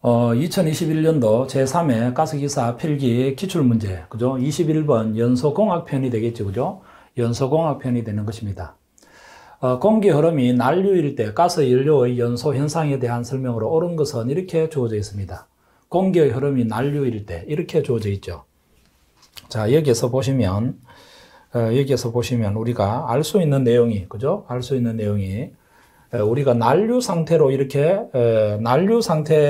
2021년도 제3회 가스기사 필기 기출문제, 그죠? 21번 연소공학편이 되겠죠, 그죠? 연소공학편이 되는 것입니다. 공기 흐름이 난류일 때 가스 연료의 연소 현상에 대한 설명으로 옳은 것은 이렇게 주어져 있습니다. 공기의 흐름이 난류일 때 이렇게 주어져 있죠. 자, 여기에서 보시면 우리가 알 수 있는 내용이, 그죠? 알 수 있는 내용이 우리가 난류 상태로 이렇게 난류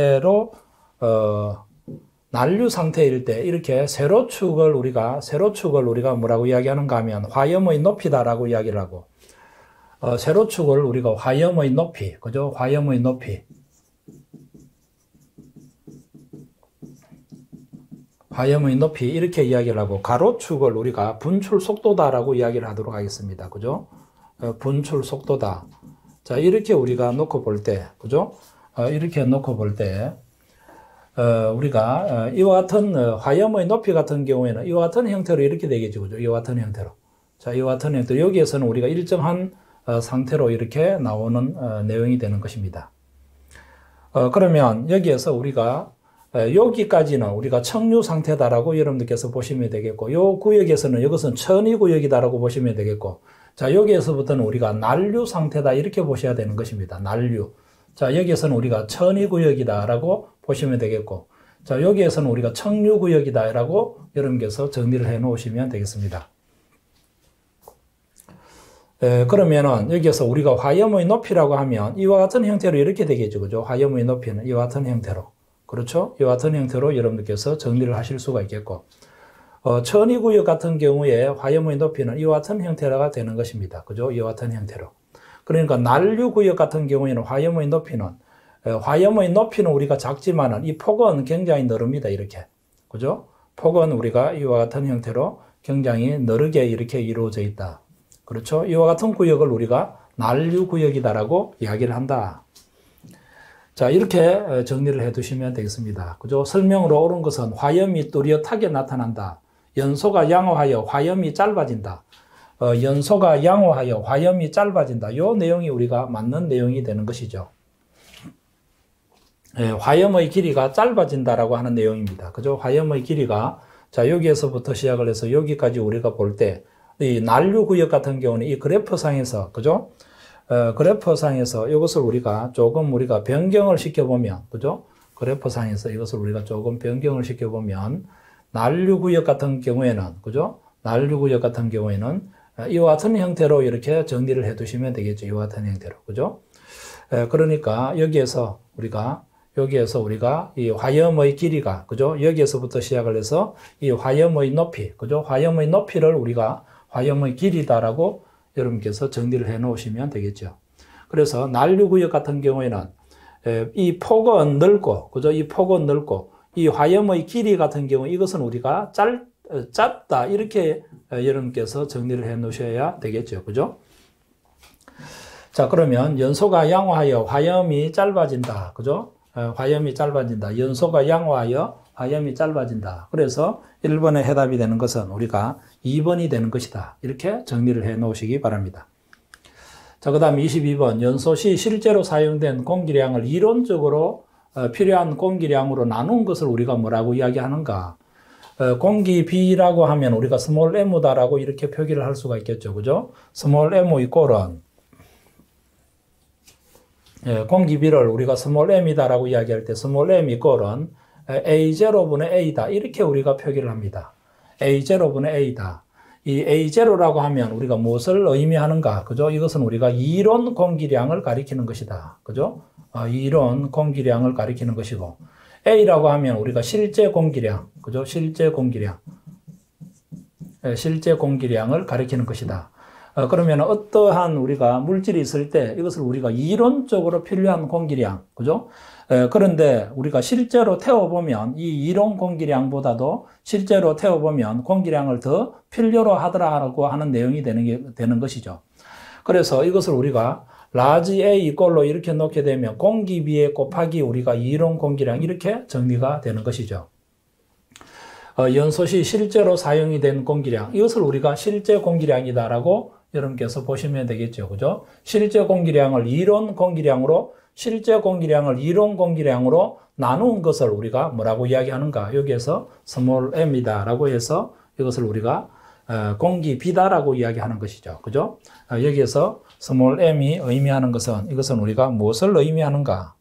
상태일 때 이렇게 세로축을 우리가 뭐라고 이야기하는가 하면 화염의 높이다라고 이야기를 하고, 세로축을 우리가 화염의 높이, 그죠? 화염의 높이 이렇게 이야기를 하고, 가로축을 우리가 분출 속도다라고 이야기를 하도록 하겠습니다. 그죠? 분출 속도다. 자, 이렇게 우리가 놓고 볼 때, 그죠? 이렇게 놓고 볼 때, 우리가 이와 같은 화염의 높이 같은 경우에는 이와 같은 형태로 이렇게 되겠죠. 그죠? 이와 같은 형태로. 자, 이와 같은 형태로 여기에서는 우리가 일정한 상태로 이렇게 나오는 내용이 되는 것입니다. 그러면 여기에서 우리가 여기까지는 우리가 청류 상태다라고 여러분들께서 보시면 되겠고, 요 구역에서는 이것은 천이 구역이다라고 보시면 되겠고, 자, 여기에서부터는 우리가 난류 상태다 이렇게 보셔야 되는 것입니다. 난류. 자, 여기에서는 우리가 천이 구역이다라고 보시면 되겠고, 자, 여기에서는 우리가 청류 구역이다라고 여러분께서 정리를 해 놓으시면 되겠습니다. 그러면은 여기에서 우리가 화염의 높이라고 하면 이와 같은 형태로 이렇게 되겠죠. 그죠? 화염의 높이는 이와 같은 형태로. 그렇죠? 이와 같은 형태로 여러분들께서 정리를 하실 수가 있겠고, 천이구역 같은 경우에 화염의 높이는 이와 같은 형태가 되는 것입니다. 그죠? 이와 같은 형태로. 그러니까 난류구역 같은 경우에는 화염의 높이는 우리가 작지만은 이 폭은 굉장히 넓습니다. 이렇게. 그죠? 폭은 우리가 이와 같은 형태로 굉장히 넓게 이렇게 이루어져 있다. 그렇죠? 이와 같은 구역을 우리가 난류구역이다라고 이야기를 한다. 자, 이렇게 정리를 해 두시면 되겠습니다. 그죠? 설명으로 옳은 것은 화염이 뚜렷하게 나타난다. 연소가 양호하여 화염이 짧아진다. 연소가 양호하여 화염이 짧아진다. 요 내용이 우리가 맞는 내용이 되는 것이죠. 화염의 길이가 짧아진다라고 하는 내용입니다. 그죠? 화염의 길이가, 자, 여기에서부터 시작을 해서 여기까지 우리가 볼 때, 이 난류구역 같은 경우는 이 그래프상에서, 그죠? 그래프상에서 이것을 우리가 조금 변경을 시켜보면, 그죠? 그래프상에서 이것을 우리가 조금 변경을 시켜보면, 난류구역 같은 경우에는, 그죠? 난류구역 같은 경우에는 이와 같은 형태로 이렇게 정리를 해 두시면 되겠죠. 이와 같은 형태로. 그죠? 그러니까 여기에서 우리가 이 화염의 길이가, 그죠? 여기에서부터 시작을 해서 이 화염의 높이, 그죠? 화염의 높이를 우리가 화염의 길이다라고 여러분께서 정리를 해 놓으시면 되겠죠. 그래서 난류구역 같은 경우에는 이 폭은 넓고, 그죠? 이 폭은 넓고, 이 화염의 길이 같은 경우 이것은 우리가 짧다 이렇게 여러분께서 정리를 해 놓으셔야 되겠죠. 그죠? 자, 그러면 연소가 양호하여 화염이 짧아진다. 그죠? 화염이 짧아진다. 연소가 양호하여 화염이 짧아진다. 그래서 1번의 해답이 되는 것은 우리가 2번이 되는 것이다. 이렇게 정리를 해 놓으시기 바랍니다. 자, 그 다음 22번. 연소 시 실제로 사용된 공기량을 이론적으로 필요한 공기량으로 나눈 것을 우리가 뭐라고 이야기하는가? 공기비라고 하면 우리가 스몰 m다라고 이렇게 표기를 할 수가 있겠죠. 그죠? 스몰 m 이꼴은, 공기비를 우리가 스몰 m이다라고 이야기할 때 스몰 m 이꼴은 A0분의 A다. 이렇게 우리가 표기를 합니다. A0분의 A다. 이 A0라고 하면 우리가 무엇을 의미하는가? 그죠? 이것은 우리가 이론 공기량을 가리키는 것이다. 그죠? 이론 공기량을 가리키는 것이고, A라고 하면 우리가 실제 공기량, 그죠? 실제 공기량을 가리키는 것이다. 그러면 어떠한 우리가 물질이 있을 때 이것을 우리가 이론적으로 필요한 공기량, 그죠? 그런데 우리가 실제로 태워보면 이 이론 공기량보다도 실제로 태워보면 공기량을 더 필요로 하더라고 하는 내용이 되는 것이죠. 그래서 이것을 우리가 라지 A 이꼴로 이렇게 놓게 되면 공기비에 곱하기 우리가 이론 공기량 이렇게 정리가 되는 것이죠. 연소 시 실제로 사용이 된 공기량, 이것을 우리가 실제 공기량이다라고 여러분께서 보시면 되겠죠. 그죠? 실제 공기량을 이론 공기량으로 나눈 것을 우리가 뭐라고 이야기하는가? 여기에서 스몰 m이다라고 해서 이것을 우리가 공기비다라고 이야기하는 것이죠. 그죠? 여기에서 스몰 m이 의미하는 것은 이것은 우리가 무엇을 의미하는가?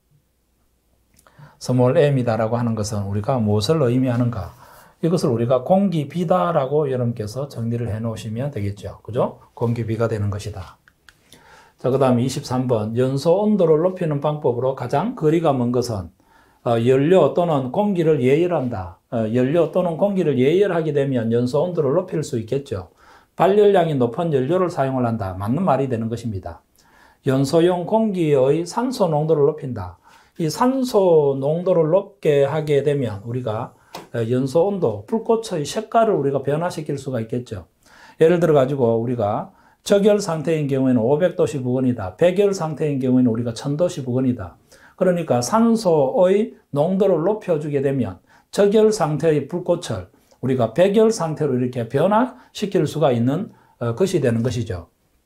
스몰 m이다라고 하는 것은 우리가 무엇을 의미하는가? 이것을 우리가 공기비다라고 여러분께서 정리를 해 놓으시면 되겠죠. 그죠? 공기비가 되는 것이다. 자, 그 다음에 23번. 연소 온도를 높이는 방법으로 가장 거리가 먼 것은 연료 또는 공기를 예열한다. 연료 또는 공기를 예열하게 되면 연소 온도를 높일 수 있겠죠. 발열량이 높은 연료를 사용을 한다. 맞는 말이 되는 것입니다. 연소용 공기의 산소 농도를 높인다. 이 산소 농도를 높게 하게 되면 우리가 연소 온도, 불꽃의 색깔을 우리가 변화시킬 수가 있겠죠. 예를 들어 가지고 우리가 적열 상태인 경우에는 500도씨 부근이다. 백열 상태인 경우에는 우리가 1000도씨 부근이다. 그러니까 산소의 농도를 높여주게 되면 적열 상태의 불꽃을 우리가 백열 상태로 이렇게 변화시킬 수가 있는 것이 되는 것이죠.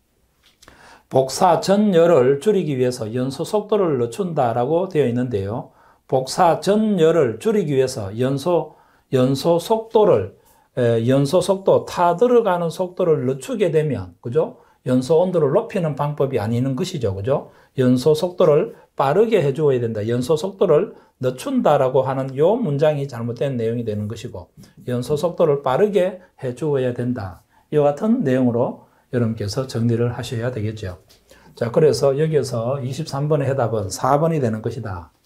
복사 전열을 줄이기 위해서 연소 속도를 늦춘다라고 되어 있는데요. 복사 전열을 줄이기 위해서 연소 속도, 타들어가는 속도를 늦추게 되면, 그죠? 연소 온도를 높이는 방법이 아니는 것이죠. 그죠? 연소 속도를 빠르게 해주어야 된다. 연소 속도를 늦춘다라고 하는 요 문장이 잘못된 내용이 되는 것이고, 연소 속도를 빠르게 해주어야 된다. 이와 같은 내용으로 여러분께서 정리를 하셔야 되겠죠. 자, 그래서 여기에서 23번의 해답은 4번이 되는 것이다.